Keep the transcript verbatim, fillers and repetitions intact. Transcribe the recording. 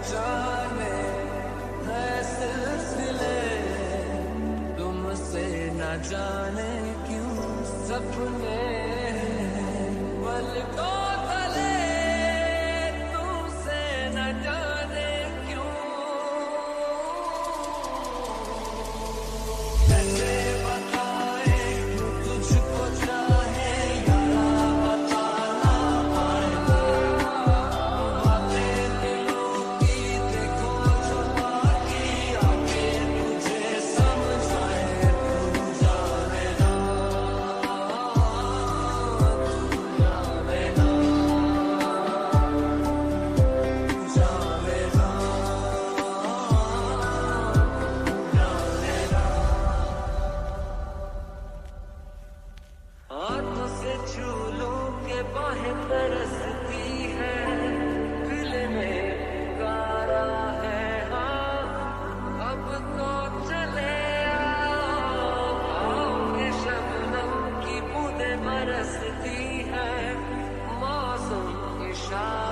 जाने है सिलसिले तुमसे न जाने क्यों सपने पलकों तले तुमसे न जाने क्यों कैसे बताए तुझको चाहे यारा बता ना पाए बातें दिलों की देखो जो बाकी आके तुझे समझाए तू जाने ना तू जाने ना तू जाने ना जाने ना हाथों से छू लूं के बाहें तरसती है दिल में पुकारा है हाँ अब तो चले आओ आओ के शबनम की बूंदें बरसती है मौसम इशारा